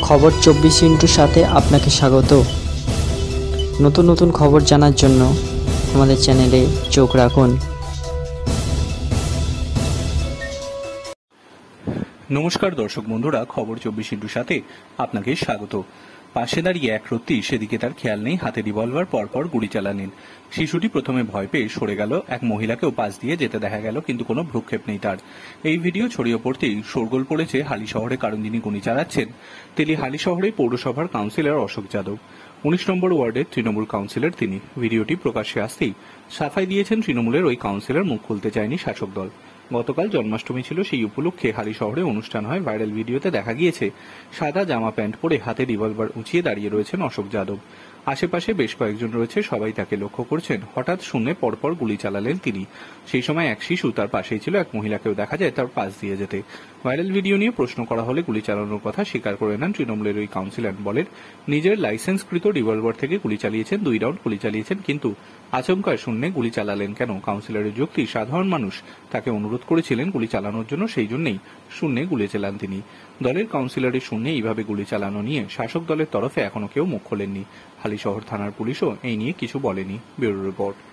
খবর 24 সাথে আপনাকে স্বাগত। নতুন নতুন খবর জানার জন্য আমাদের চ্যানেলে চোখ রাখুন। নমস্কার দর্শক বন্ধুরা, খবর 24 সাথে আপনাকে স্বাগত। পাশে দাঁড়িয়ে এক রত্তি, সেদিকে তার খেয়াল নেই, হাতে রিভলভার, পরপর গুলি চালালেন। শিশুটি প্রথমে ভয় পেয়ে সরে গেল। এক মহিলাকেও পাশ দিয়ে যেতে দেখা গেল, কিন্তু কোনো ভ্রুক্ষেপ নেই তার। এই ভিডিও ছড়িয়ে পড়তেই শোরগোল পড়েছে হালি শহরে, কারণ যিনি গুলি চালাচ্ছেন তিনি হালি শহরে পৌরসভার কাউন্সিলর অশোক যাদব। 19 নম্বর ওয়ার্ডের তৃণমূল কাউন্সিলর তিনি। ভিডিওটি প্রকাশ্যে আসতেই সাফাই দিয়েছেন তৃণমূলের ওই কাউন্সিলর, মুখ খুলতে চায়নি শাসক দল। গতকাল জন্মাষ্টমী ছিল, সেই উপলক্ষে হালি শহরে অনুষ্ঠান হয়। ভাইরাল ভিডিওতে দেখা গিয়েছে সাদা জামা প্যান্ট পরে হাতে রিভলভার উঁচিয়ে দাঁড়িয়ে রয়েছেন অশোক যাদব। আশেপাশে বেশ কয়েকজন রয়েছে, সবাই তাকে লক্ষ্য করছেন। হঠাৎ শূন্যে পরপর গুলি চালালেন তিনি। সেই সময় এক শিশু তার পাশেই ছিল, এক মহিলাকেও দেখা যায় তার পাশ দিয়ে যেতে। ভাইরাল ভিডিও নিয়ে প্রশ্ন করা হলে গুলি চালানোর কথা স্বীকার করে নেন তৃণমূলের ওই কাউন্সিলর। বলেন, নিজের লাইসেন্সকৃত রিভলভার থেকে গুলি চালিয়েছেন, 2 রাউন্ড গুলি চালিয়েছেন, কিন্তু আচমকা শূন্যে গুলি চালালেন কেন? কাউন্সিলরের যুক্তি, সাধারণ মানুষ তাকে অনুরোধ করেছিলেন গুলি চালানোর জন্য, সেই জন্যই শূন্যে গুলি চালান তিনি। দলের কাউন্সিলরের শূন্যে এইভাবে গুলি চালানো নিয়ে শাসক দলের তরফে এখনো কেউ মুখ খোলেননি। হালিশহর থানার পুলিশও এই নিয়ে কিছু বলেনি। Bureau report.